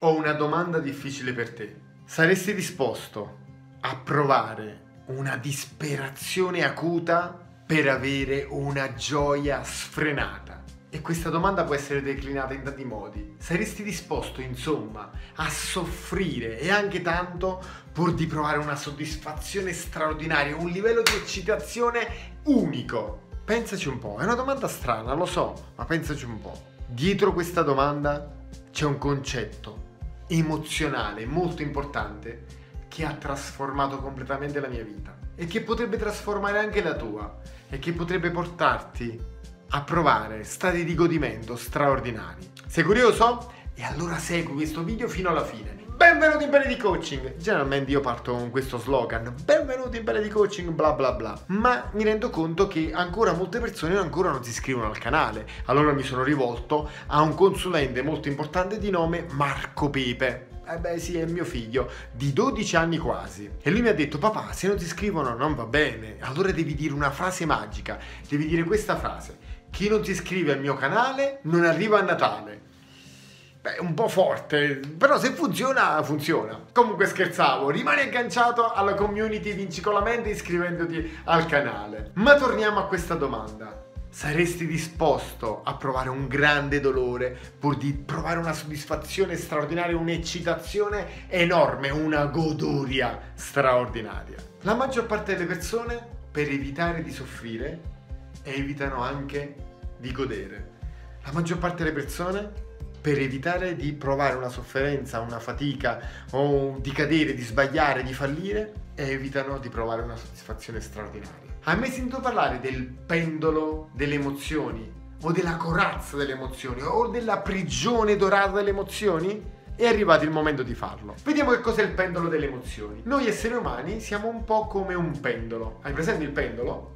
Ho una domanda difficile per te. Saresti disposto a provare una disperazione acuta per avere una gioia sfrenata? E questa domanda può essere declinata in tanti modi. Saresti disposto, insomma, a soffrire e anche tanto pur di provare una soddisfazione straordinaria, un livello di eccitazione unico? Pensaci un po', è una domanda strana, lo so, ma pensaci un po'. Dietro questa domanda c'è un concetto emozionale molto importante che ha trasformato completamente la mia vita e che potrebbe trasformare anche la tua e che potrebbe portarti a provare stati di godimento straordinari. Sei curioso? E allora segui questo video fino alla fine. Benvenuti in Pelle di Coaching! Generalmente io parto con questo slogan: benvenuti in Pelle di Coaching bla bla bla. Ma mi rendo conto che ancora molte persone ancora non si iscrivono al canale. Allora mi sono rivolto a un consulente molto importante di nome Marco Pepe. Sì, è mio figlio, di 12 anni quasi. E lui mi ha detto: papà, se non ti iscrivono non va bene. Allora devi dire una frase magica. Devi dire questa frase: chi non si iscrive al mio canale non arriva a Natale. Beh, un po' forte, però se funziona, funziona. Comunque scherzavo, rimani agganciato alla community Vinci con la mente iscrivendoti al canale. Ma torniamo a questa domanda. Saresti disposto a provare un grande dolore pur di provare una soddisfazione straordinaria, un'eccitazione enorme, una goduria straordinaria? La maggior parte delle persone, per evitare di soffrire, evitano anche di godere. La maggior parte delle persone, per evitare di provare una sofferenza, una fatica o di cadere, di sbagliare, di fallire, evitano di provare una soddisfazione straordinaria. Hai mai sentito parlare del pendolo delle emozioni o della corazza delle emozioni o della prigione dorata delle emozioni? È arrivato il momento di farlo. Vediamo che cos'è il pendolo delle emozioni. Noi esseri umani siamo un po' come un pendolo. Hai presente il pendolo?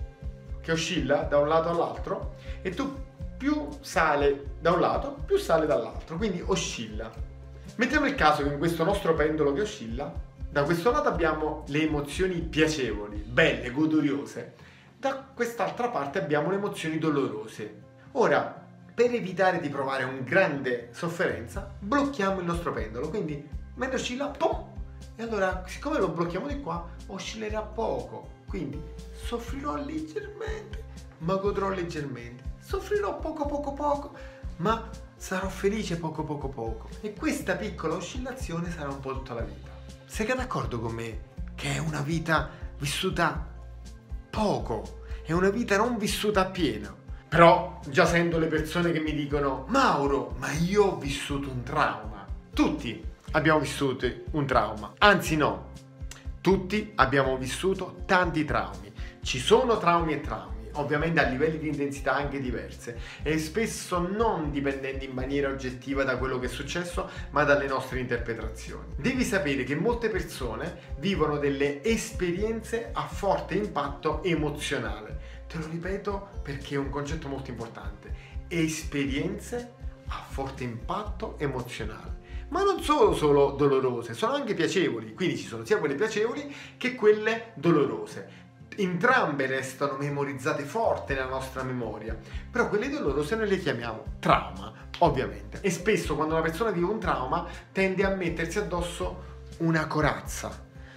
Che oscilla da un lato all'altro e tu più sale da un lato, più sale dall'altro, quindi oscilla. Mettiamo il caso che in questo nostro pendolo che oscilla, da questo lato abbiamo le emozioni piacevoli, belle, goduriose, da quest'altra parte abbiamo le emozioni dolorose. Ora, per evitare di provare una grande sofferenza, blocchiamo il nostro pendolo, quindi mentre oscilla, pum! E allora, siccome lo blocchiamo di qua, oscillerà poco, quindi soffrirò leggermente, ma godrò leggermente. Soffrirò poco, ma sarò felice poco. E questa piccola oscillazione sarà un po' tutta la vita. Sei d'accordo con me che è una vita vissuta poco, è una vita non vissuta appieno? Però già sento le persone che mi dicono: Mauro, ma io ho vissuto un trauma. Tutti abbiamo vissuto un trauma, anzi no, tutti abbiamo vissuto tanti traumi. Ci sono traumi e traumi, ovviamente a livelli di intensità anche diverse e spesso non dipendenti in maniera oggettiva da quello che è successo, ma dalle nostre interpretazioni. Devi sapere che molte persone vivono delle esperienze a forte impatto emozionale. Te lo ripeto perché è un concetto molto importante: esperienze a forte impatto emozionale. Ma non sono solo dolorose, sono anche piacevoli, quindi ci sono sia quelle piacevoli che quelle dolorose. Entrambe restano memorizzate forte nella nostra memoria, però quelle dolorose noi le chiamiamo trauma, ovviamente. E spesso quando una persona vive un trauma tende a mettersi addosso una corazza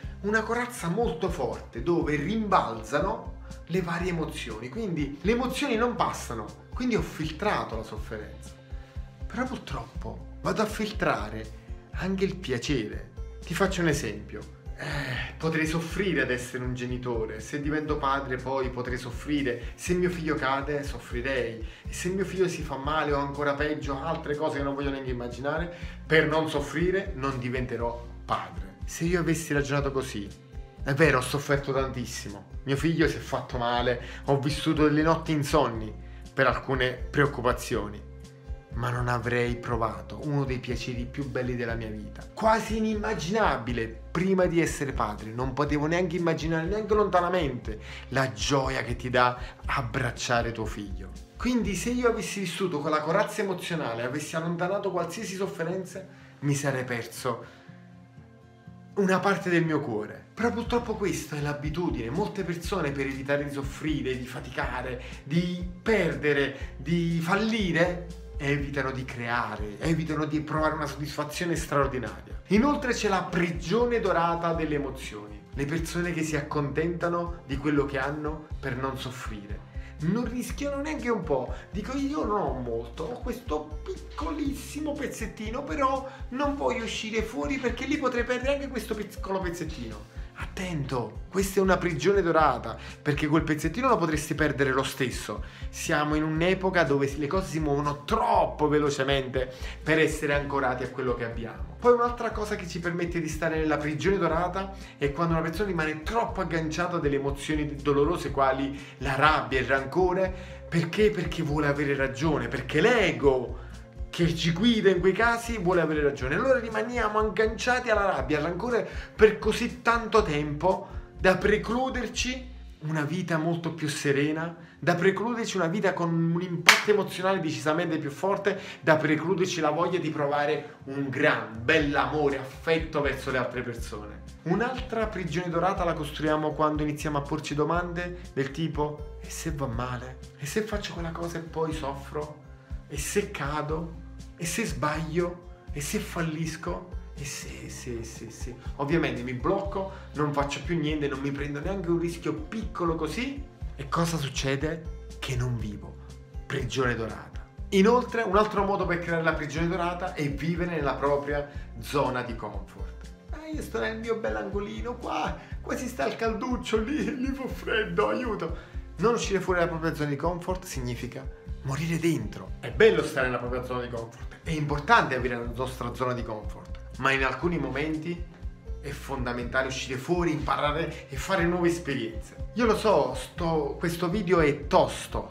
molto forte dove rimbalzano le varie emozioni, quindi le emozioni non passano, quindi ho filtrato la sofferenza. Però purtroppo vado a filtrare anche il piacere. Ti faccio un esempio. Potrei soffrire ad essere un genitore, se divento padre poi potrei soffrire, se mio figlio cade soffrirei, e se mio figlio si fa male o ancora peggio, altre cose che non voglio neanche immaginare, per non soffrire non diventerò padre. Se io avessi ragionato così, è vero, ho sofferto tantissimo, mio figlio si è fatto male, ho vissuto delle notti insonni per alcune preoccupazioni, ma non avrei provato uno dei piaceri più belli della mia vita, quasi inimmaginabile. Prima di essere padre non potevo neanche immaginare, neanche lontanamente, la gioia che ti dà abbracciare tuo figlio. Quindi se io avessi vissuto quella corazza emozionale, avessi allontanato qualsiasi sofferenza, mi sarei perso una parte del mio cuore. Però purtroppo questa è l'abitudine. Molte persone, per evitare di soffrire, di faticare, di perdere, di fallire, evitano di creare, evitano di provare una soddisfazione straordinaria. Inoltre c'è la prigione dorata delle emozioni, le persone che si accontentano di quello che hanno per non soffrire. Non rischiano neanche un po'. Dico, io non ho molto, ho questo piccolissimo pezzettino, però non voglio uscire fuori perché lì potrei perdere anche questo piccolo pezzettino. Attento, questa è una prigione dorata, perché quel pezzettino lo potresti perdere lo stesso. Siamo in un'epoca dove le cose si muovono troppo velocemente per essere ancorati a quello che abbiamo. Poi un'altra cosa che ci permette di stare nella prigione dorata è quando una persona rimane troppo agganciata a delle emozioni dolorose quali la rabbia, il rancore. Perché? Perché vuole avere ragione, perché l'ego che ci guida in quei casi vuole avere ragione. Allora rimaniamo agganciati alla rabbia, al rancore per così tanto tempo da precluderci una vita molto più serena, da precluderci una vita con un impatto emozionale decisamente più forte, da precluderci la voglia di provare un gran bell'amore, affetto verso le altre persone. Un'altra prigione dorata la costruiamo quando iniziamo a porci domande del tipo: e se va male? E se faccio quella cosa e poi soffro? E se cado? E se sbaglio? E se fallisco? E se. Ovviamente mi blocco, non faccio più niente, non mi prendo neanche un rischio piccolo così. E cosa succede? Che non vivo. Prigione dorata. Inoltre, un altro modo per creare la prigione dorata è vivere nella propria zona di comfort. Io sto nel mio bell'angolino, qua si sta il calduccio, lì fa freddo, aiuto. Non uscire fuori dalla propria zona di comfort significa morire dentro. È bello stare nella propria zona di comfort, è importante avere la nostra zona di comfort, ma in alcuni momenti è fondamentale uscire fuori, imparare e fare nuove esperienze. Io lo so, questo video è tosto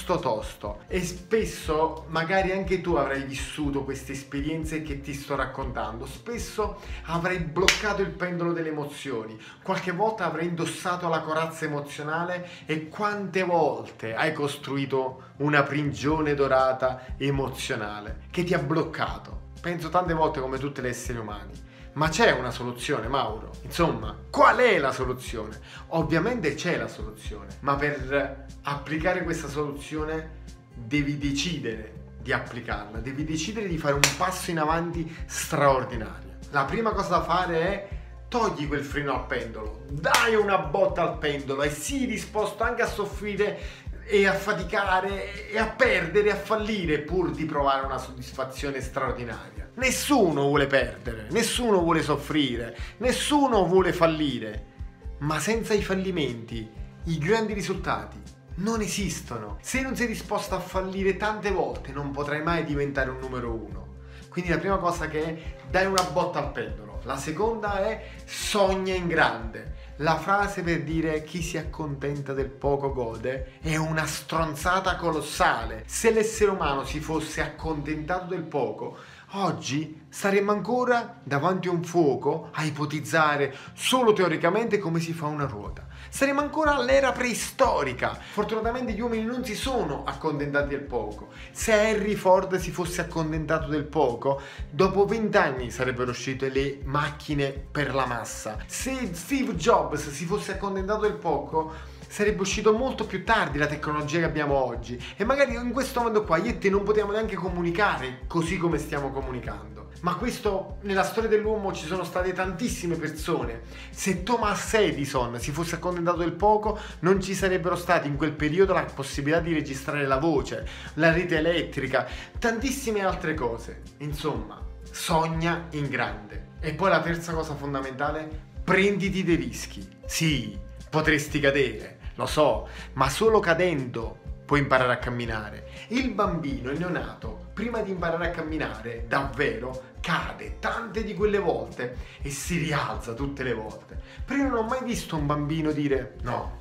e spesso magari anche tu avrai vissuto queste esperienze che ti sto raccontando. Spesso avrai bloccato il pendolo delle emozioni, qualche volta avrai indossato la corazza emozionale e quante volte hai costruito una prigione dorata emozionale che ti ha bloccato. Penso tante volte come tutti gli esseri umani. Ma c'è una soluzione, Mauro? Insomma, qual è la soluzione? Ovviamente c'è la soluzione, ma per applicare questa soluzione devi decidere di applicarla, devi decidere di fare un passo in avanti straordinario. La prima cosa da fare è: togli quel freno al pendolo, dai una botta al pendolo e sii disposto anche a soffrire e a faticare e a perdere e a fallire pur di provare una soddisfazione straordinaria. Nessuno vuole perdere, nessuno vuole soffrire, nessuno vuole fallire, ma senza i fallimenti i grandi risultati non esistono. Se non sei disposto a fallire tante volte non potrai mai diventare un numero uno. Quindi la prima cosa che è: dai una botta al pendolo. La seconda è: sogna in grande. La frase per dire chi si accontenta del poco gode è una stronzata colossale. Se l'essere umano si fosse accontentato del poco, oggi saremmo ancora davanti a un fuoco a ipotizzare solo teoricamente come si fa una ruota. Saremmo ancora all'era preistorica. Fortunatamente gli uomini non si sono accontentati del poco. Se Henry Ford si fosse accontentato del poco, dopo 20 anni sarebbero uscite le macchine per la massa. Se Steve Jobs si fosse accontentato del poco, sarebbe uscito molto più tardi la tecnologia che abbiamo oggi, e magari in questo momento qua io e te non potevamo neanche comunicare così come stiamo comunicando. Ma questo, nella storia dell'uomo ci sono state tantissime persone. Se Thomas Edison si fosse accontentato del poco, non ci sarebbero stati in quel periodo la possibilità di registrare la voce, la rete elettrica, tantissime altre cose. Insomma, sogna in grande. E poi la terza cosa fondamentale: prenditi dei rischi. Sì, potresti cadere, lo so, ma solo cadendo puoi imparare a camminare. Il bambino, il neonato, prima di imparare a camminare davvero, cade tante di quelle volte e si rialza tutte le volte. Però io non ho mai visto un bambino dire: no,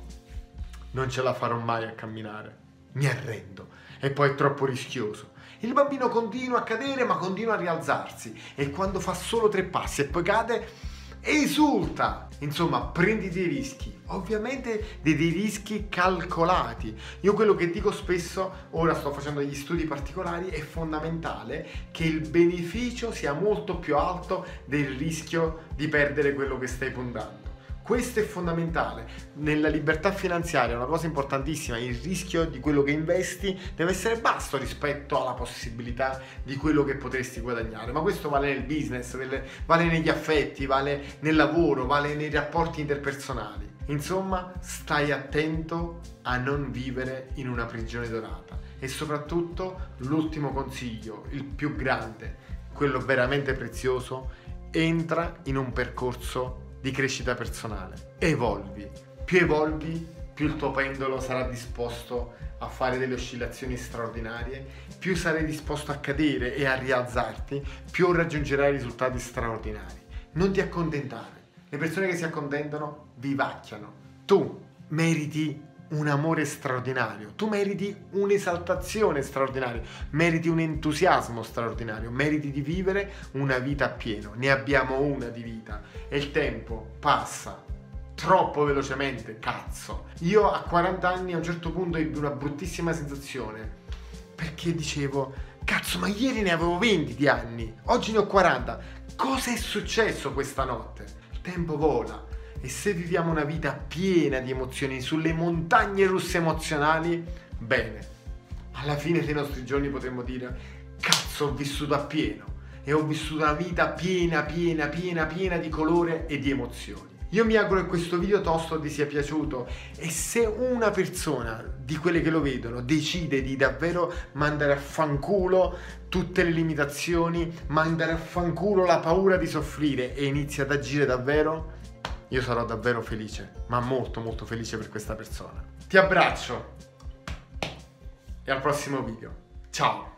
non ce la farò mai a camminare, mi arrendo, e poi è troppo rischioso. Il bambino continua a cadere ma continua a rialzarsi, e quando fa solo 3 passi e poi cade, esulta. Insomma, prendi dei rischi, ovviamente dei rischi calcolati. Io quello che dico spesso, ora sto facendo degli studi particolari, è fondamentale che il beneficio sia molto più alto del rischio di perdere quello che stai puntando. Questo è fondamentale. Nella libertà finanziaria una cosa importantissima: il rischio di quello che investi deve essere basso rispetto alla possibilità di quello che potresti guadagnare. Ma questo vale nel business, vale negli affetti, vale nel lavoro, vale nei rapporti interpersonali. Insomma, stai attento a non vivere in una prigione dorata. E soprattutto, l'ultimo consiglio, il più grande, quello veramente prezioso: entra in un percorso di crescita personale. Evolvi. Più evolvi, più il tuo pendolo sarà disposto a fare delle oscillazioni straordinarie, più sarai disposto a cadere e a rialzarti, più raggiungerai risultati straordinari. Non ti accontentare. Le persone che si accontentano vivacchiano. Tu meriti un amore straordinario, tu meriti un'esaltazione straordinaria, meriti un entusiasmo straordinario, meriti di vivere una vita a pieno. Ne abbiamo una di vita e il tempo passa troppo velocemente, cazzo. Io a 40 anni a un certo punto ebbi una bruttissima sensazione, perché dicevo: cazzo, ma ieri ne avevo 20 di anni, oggi ne ho 40, cosa è successo questa notte? Il tempo vola. E se viviamo una vita piena di emozioni, sulle montagne russe emozionali, bene, alla fine dei nostri giorni potremmo dire: cazzo, ho vissuto appieno e ho vissuto una vita piena di colore e di emozioni. Io mi auguro che questo video tosto ti sia piaciuto, e se una persona di quelle che lo vedono decide di davvero mandare a fanculo tutte le limitazioni, mandare a fanculo la paura di soffrire e inizia ad agire davvero, io sarò davvero felice, ma molto felice per questa persona. Ti abbraccio e al prossimo video. Ciao!